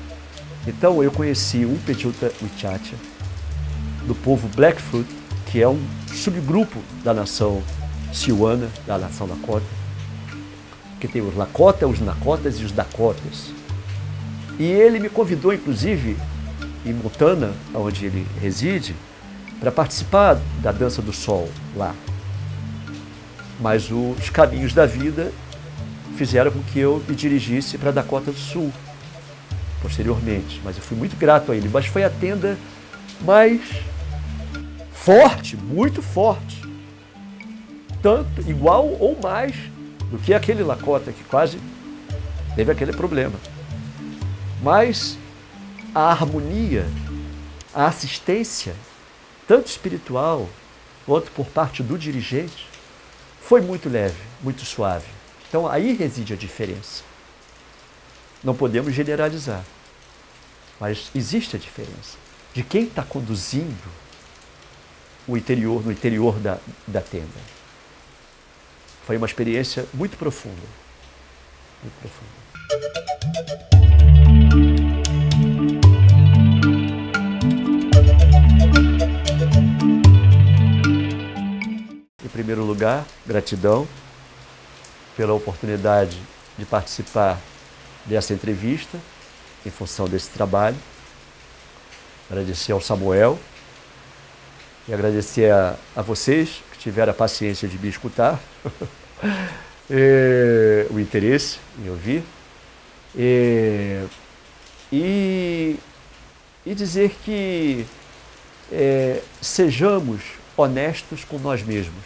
Então eu conheci o Pejuta Wichacha, do povo Blackfoot, que é um subgrupo da nação Siouana, da nação Lakota, que tem os Lakota, os Nakotas e os Dakotas. E ele me convidou, inclusive, em Montana, onde ele reside, para participar da Dança do Sol lá. Mas os caminhos da vida fizeram com que eu me dirigisse para a Dakota do Sul, posteriormente. Mas eu fui muito grato a ele. Mas foi a tenda mais forte, muito forte. Tanto, igual ou mais do que aquele Lakota que quase teve aquele problema. Mas a harmonia, a assistência, tanto espiritual quanto por parte do dirigente, foi muito leve, muito suave. Então aí reside a diferença. Não podemos generalizar, mas existe a diferença de quem está conduzindo o interior, no interior da, da tenda. Foi uma experiência muito profunda, muito profunda. Em primeiro lugar, gratidão pela oportunidade de participar dessa entrevista, em função desse trabalho. Agradecer ao Samuel e agradecer a, a vocês que tiveram a paciência de me escutar, e, o interesse em ouvir, e, e, e dizer que é, sejamos honestos com nós mesmos.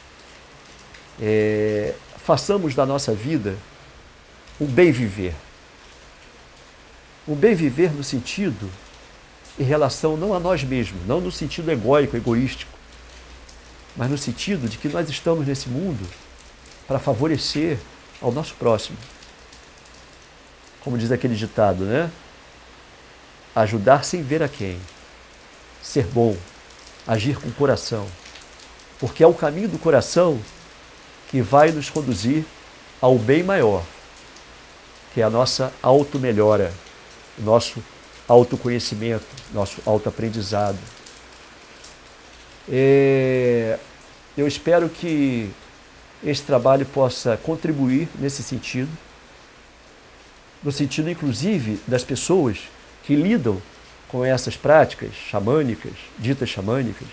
É, façamos da nossa vida um bem viver. Um bem viver no sentido, em relação não a nós mesmos, não no sentido egóico, egoístico, mas no sentido de que nós estamos nesse mundo para favorecer ao nosso próximo. Como diz aquele ditado, né? Ajudar sem ver a quem. Ser bom, agir com o coração. Porque é o caminho do coração que vai nos conduzir ao bem maior, que é a nossa auto-melhora, o nosso autoconhecimento, nosso autoaprendizado. É, eu espero que esse trabalho possa contribuir nesse sentido, no sentido, inclusive, das pessoas que lidam com essas práticas xamânicas, ditas xamânicas,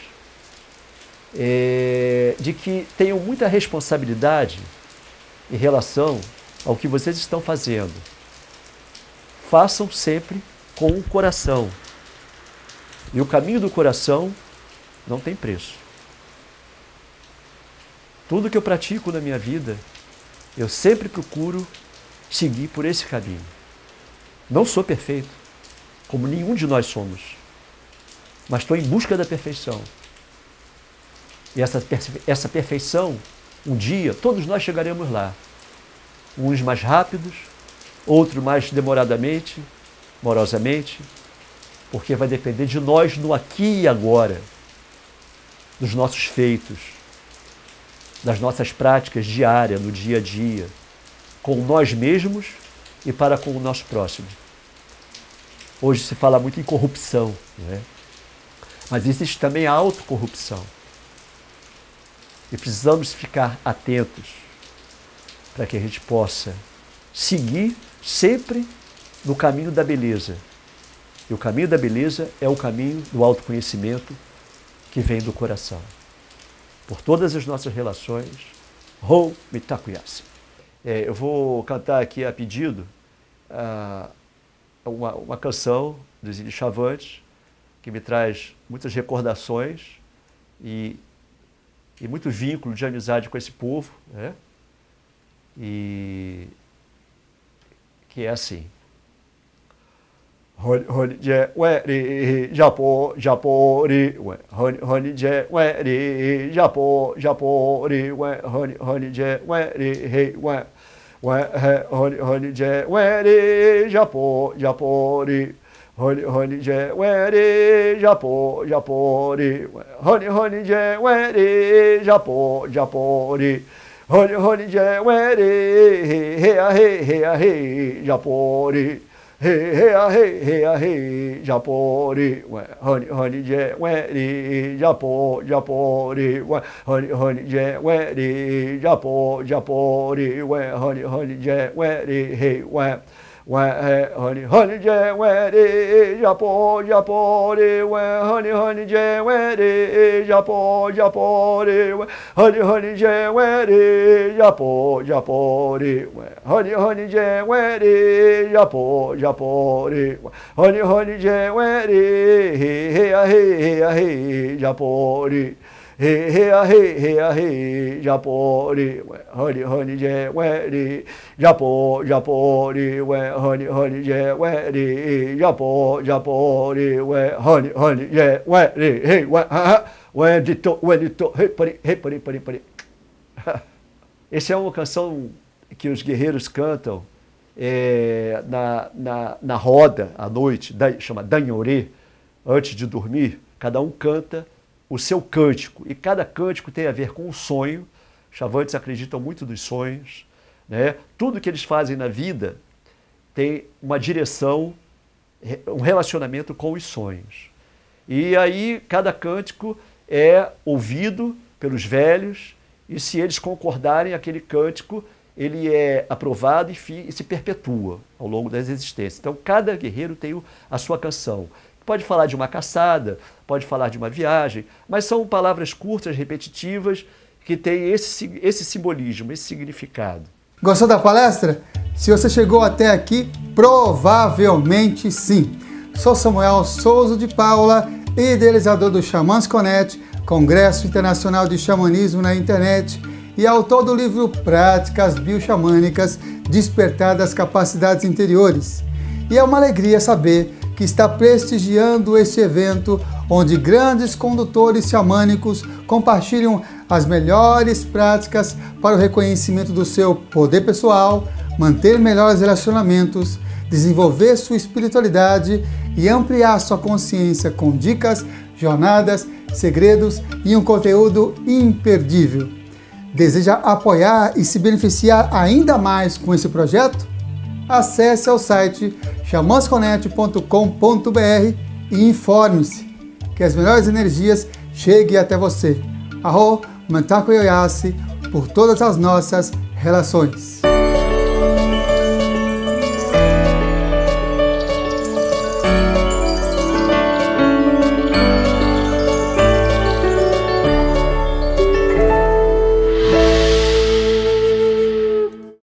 é, de que tenham muita responsabilidade em relação ao que vocês estão fazendo. Façam sempre com o coração. E o caminho do coração não tem preço. Tudo que eu pratico na minha vida, eu sempre procuro seguir por esse caminho. Não sou perfeito, como nenhum de nós somos, mas estou em busca da perfeição. E essa, essa perfeição, um dia, todos nós chegaremos lá. Uns mais rápidos, outros mais demoradamente, morosamente, porque vai depender de nós no aqui e agora, dos nossos feitos, das nossas práticas diárias, no dia a dia, com nós mesmos e para com o nosso próximo. Hoje se fala muito em corrupção, né? Mas existe também a autocorrupção. E precisamos ficar atentos para que a gente possa seguir sempre no caminho da beleza. E o caminho da beleza é o caminho do autoconhecimento que vem do coração. Por todas as nossas relações, Rou Mitakuyasi. É, eu vou cantar aqui a pedido uh, uma, uma canção dos Índios Chavantes que me traz muitas recordações e, e muito vínculo de amizade com esse povo, né? E que é assim. Honi honi je weri japo japo ri honi honi je weri japo japo ri honi honi je weri he wa honi honi je weri japo japo ri honi honi je weri japo japo ri honi honi je weri japo japo ri honi honi je weri he he he he japo ri Hey, hey, a hey, hey, a hey, Japori, honey, honey, je, weri, Japo, Japori, honey, honey, je, weri, Japo, Japori, honey, honey, je, weri, hey, where. Honey, honey, je, weri, Japo, Japori, honey, honey, je, weri, Japo, Japori, honey, honey, je, weri, Japo, Japori, honey, honey, je, weri, Japo, Japori, honey, honey, je, weri, hey, hey, a hey, hey, a hey, Japori. Hey, hey, a hey, hey, a hey, Japori, honey, honey, je, weri, Japo, Japori, honey, honey, je, weri, Japo, Japori, honey, honey, je, weri, hey, when dito, when dito, hey, pari, hey, pari, pari, pari. Essa é uma canção que os guerreiros cantam é, na, na, na roda à noite, da, chama Danhorê, antes de dormir. Cada um canta o seu cântico, e cada cântico tem a ver com um sonho. Chavantes acreditam muito nos sonhos, né? Tudo que eles fazem na vida tem uma direção, um relacionamento com os sonhos. E aí cada cântico é ouvido pelos velhos, e se eles concordarem, aquele cântico ele é aprovado e, fi, e se perpetua ao longo das existências. Então cada guerreiro tem a sua canção. Pode falar de uma caçada, pode falar de uma viagem, mas são palavras curtas, repetitivas, que têm esse, esse simbolismo, esse significado. Gostou da palestra? Se você chegou até aqui, provavelmente sim. Sou Samuel Souza de Paula, idealizador do Xamãs Connect, Congresso Internacional de Xamanismo na Internet, e autor do livro Práticas Bioxamânicas, Despertar das Capacidades Interiores. E é uma alegria saber que está prestigiando este evento, onde grandes condutores xamânicos compartilham as melhores práticas para o reconhecimento do seu poder pessoal, manter melhores relacionamentos, desenvolver sua espiritualidade e ampliar sua consciência com dicas, jornadas, segredos e um conteúdo imperdível. Deseja apoiar e se beneficiar ainda mais com esse projeto? Acesse ao site xamãs connect ponto com ponto br e informe-se, que as melhores energias cheguem até você. Arro, Mantaku Yoyasi, por todas as nossas relações.